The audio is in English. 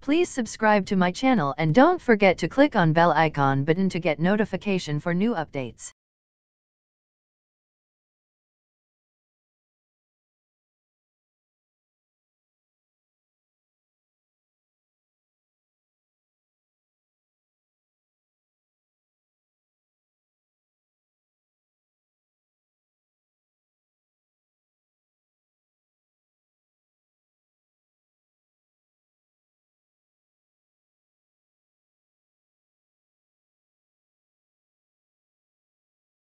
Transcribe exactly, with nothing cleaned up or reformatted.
Please subscribe to my channel and don't forget to click on bell icon button to get notification for new updates.